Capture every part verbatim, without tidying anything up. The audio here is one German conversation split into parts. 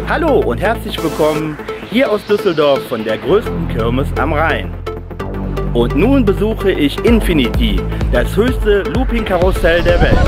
Hallo und herzlich willkommen hier aus Düsseldorf von der größten Kirmes am Rhein. Und nun besuche ich Infinity, das höchste Looping-Karussell der Welt.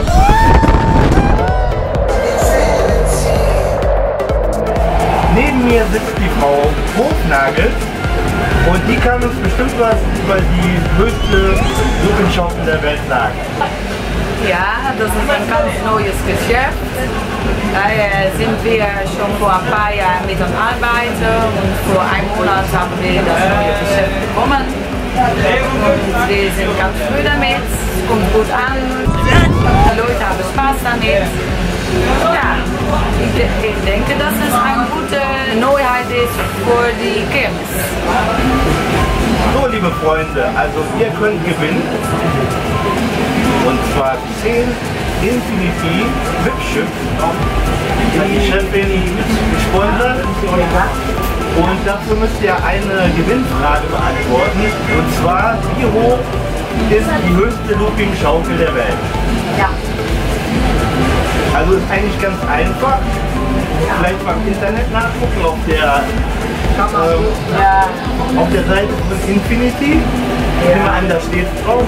Neben mir sitzt die Frau Hofnagel und die kann uns bestimmt was über die höchste Looping-Schaukel der Welt sagen. Ja, das ist ein ganz neues Geschäft. Da sind wir schon vor ein paar Jahren mit am Arbeiten und vor einem Monat haben wir das neue Geschäft bekommen. Und wir sind ganz früh damit, es kommt gut an, die Leute haben Spaß damit. Ja, ich, ich denke, dass es eine gute Neuheit ist für die Kirmes. So, liebe Freunde, also ihr könnt gewinnen. Und zwar zehn Infinity Wipschips. Die die Chefin gesponsert. Und dafür müsst ihr eine Gewinnfrage beantworten. Und zwar, wie hoch ist die höchste Looping-Schaukel der Welt? Ja. Also ist eigentlich ganz einfach. Vielleicht mal im Internet nachgucken auf der, ähm, Ja. auf der Seite von Infinity. Ich nehme an, da steht es drauf.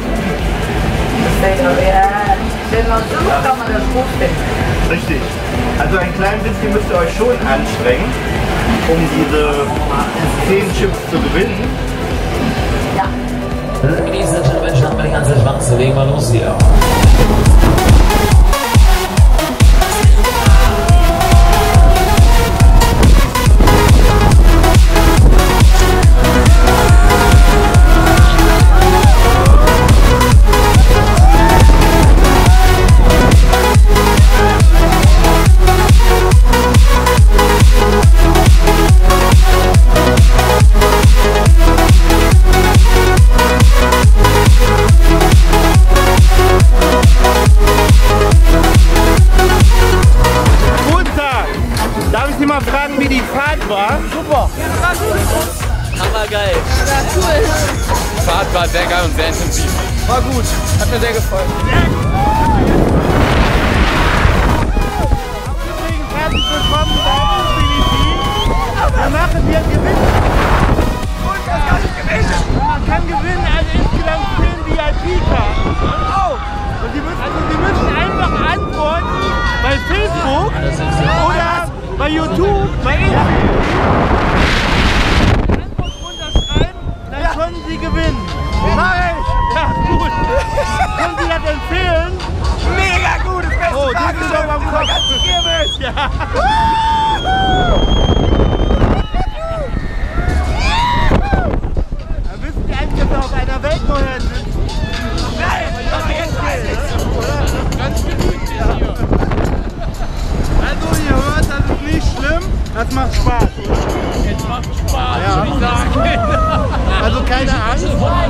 Ja, wenn man so kann man das gut finden. Richtig. Also ein klein bisschen müsst ihr euch schon anstrengen, um diese zehn Chips zu gewinnen. Ja. Ladies and Gentlemen, schnappen wir die ganze Schwanz, legen wir los hier. Mal fragen, wie die Fahrt war. Super. Hammergeil. Ja, cool. Die Fahrt war sehr geil und sehr intensiv. War gut. Hat mir sehr gefallen. Übrigens herzlich willkommen bei Infinity. Wir machen hier Gewinn. Und das kann ich gewinnen. Man kann gewinnen, also insgesamt zehn V I P-Karten. Oh. Und Sie müssen, Sie müssen einfach antworten bei Facebook oder bei YouTube, bei Instagram. Antwort unterschreiben, dann ja. Können Sie gewinnen. Mach ich. Ja, gut. Können Sie das empfehlen? Mega gut. Das beste Oh, drücken Sie doch am Kopf. Ja. Dann wissen Sie eigentlich, dass wir auf einer Weltneuheit sind. Nein, das ist jetzt geil. Ganz gemütlich hier. Also ihr hört, das ist nicht schlimm, das macht Spaß. Jetzt macht Spaß, Ja. würde ich sagen. Also keine Angst.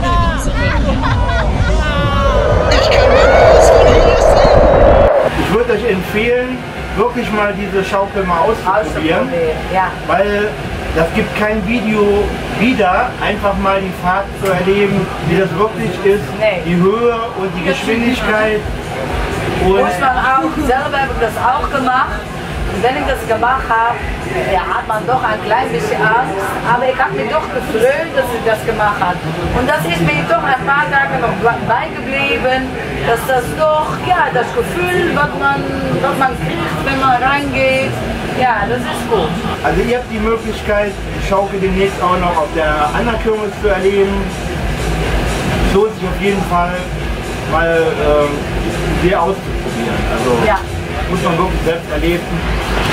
Ich würde euch empfehlen, wirklich mal diese Schaukel mal auszuprobieren, Ja. weil das gibt kein Video wieder, einfach mal die Fahrt zu erleben, wie das wirklich ist, Nee. die Höhe und die Geschwindigkeit. Und Muss man auch, selber habe ich das auch gemacht. Und wenn ich das gemacht habe, ja, hat man doch ein klein bisschen Angst. Aber ich habe mich doch gefreut, dass ich das gemacht habe. Und das ist mir doch ein paar Tage noch beigeblieben, dass das doch, ja, das Gefühl, was man, was man kriegt, wenn man reingeht, ja, das ist gut. also ihr habt die Möglichkeit, die Schaukel demnächst auch noch auf der anderen Kirmes zu erleben. Es lohnt sich auf jeden Fall mal ähm, sehr auszuprobieren. Also Ja. muss man wirklich selbst erleben.